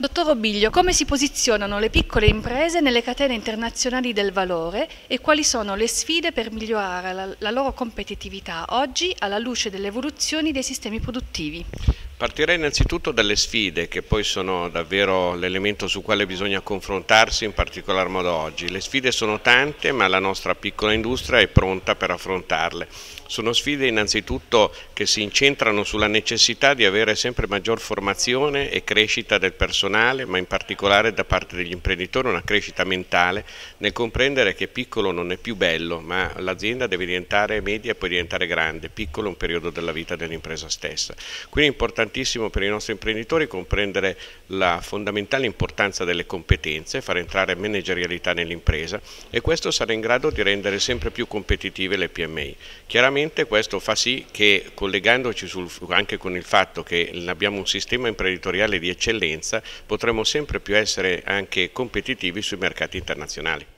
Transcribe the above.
Dottor Robiglio, come si posizionano le piccole imprese nelle catene internazionali del valore e quali sono le sfide per migliorare la loro competitività oggi alla luce delle evoluzioni dei sistemi produttivi? Partirei innanzitutto dalle sfide, che poi sono davvero l'elemento su quale bisogna confrontarsi in particolar modo oggi. Le sfide sono tante, ma la nostra piccola industria è pronta per affrontarle. Sono sfide innanzitutto che si incentrano sulla necessità di avere sempre maggior formazione e crescita del personale, ma in particolare da parte degli imprenditori una crescita mentale nel comprendere che piccolo non è più bello, ma l'azienda deve diventare media e poi diventare grande. Piccolo è un periodo della vita dell'impresa stessa. Quindi è importantissimo per i nostri imprenditori comprendere la fondamentale importanza delle competenze, far entrare managerialità nell'impresa, e questo sarà in grado di rendere sempre più competitive le PMI. Chiaramente questo fa sì che, collegandoci anche con il fatto che abbiamo un sistema imprenditoriale di eccellenza, potremo sempre più essere anche competitivi sui mercati internazionali.